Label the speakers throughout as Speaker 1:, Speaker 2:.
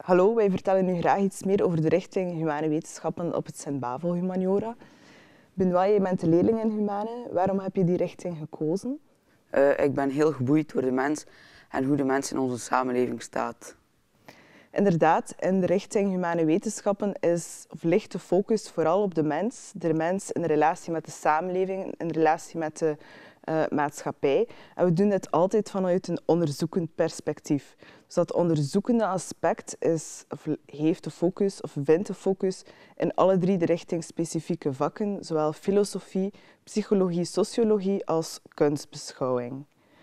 Speaker 1: Hallo, wij vertellen u graag iets meer over de richting Humane Wetenschappen op het Sint-Bavo Humaniora. Benoît, je bent de leerling in Humane. Waarom heb je die richting gekozen?
Speaker 2: Ik ben heel geboeid door de mens en hoe de mens in onze samenleving staat.
Speaker 1: Inderdaad, in de richting Humane Wetenschappen ligt de focus vooral op de mens in relatie met de samenleving, in relatie met de maatschappij. En we doen dit altijd vanuit een onderzoekend perspectief. Dus dat onderzoekende aspect heeft de focus, of vindt de focus in alle drie de richtingspecifieke vakken, zowel filosofie, psychologie, sociologie als kunstbeschouwing.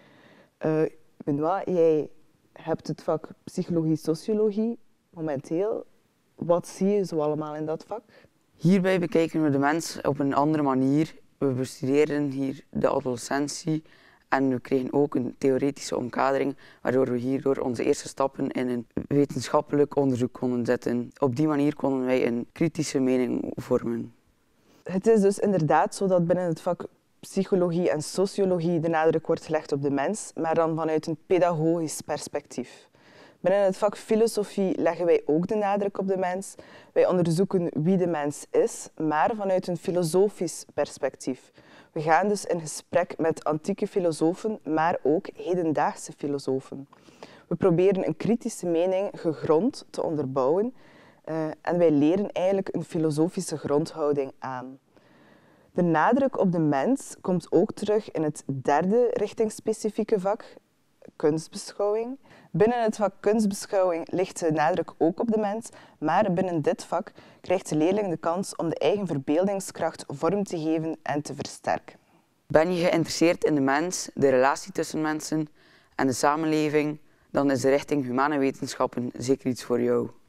Speaker 1: Benoît, jij hebt het vak psychologie-sociologie momenteel. Wat zie je zo allemaal in dat vak?
Speaker 2: Hierbij bekijken we de mens op een andere manier. We bestuderen hier de adolescentie en we kregen ook een theoretische omkadering, waardoor we hierdoor onze eerste stappen in een wetenschappelijk onderzoek konden zetten. Op die manier konden wij een kritische mening vormen.
Speaker 1: Het is dus inderdaad zo dat binnen het vak psychologie en sociologie de nadruk wordt gelegd op de mens, maar dan vanuit een pedagogisch perspectief. Binnen het vak filosofie leggen wij ook de nadruk op de mens. Wij onderzoeken wie de mens is, maar vanuit een filosofisch perspectief. We gaan dus in gesprek met antieke filosofen, maar ook hedendaagse filosofen. We proberen een kritische mening gegrond te onderbouwen en wij leren eigenlijk een filosofische grondhouding aan. De nadruk op de mens komt ook terug in het derde richtingspecifieke vak, kunstbeschouwing. Binnen het vak kunstbeschouwing ligt de nadruk ook op de mens, maar binnen dit vak krijgt de leerling de kans om de eigen verbeeldingskracht vorm te geven en te versterken.
Speaker 2: Ben je geïnteresseerd in de mens, de relatie tussen mensen en de samenleving, dan is de richting Humane Wetenschappen zeker iets voor jou.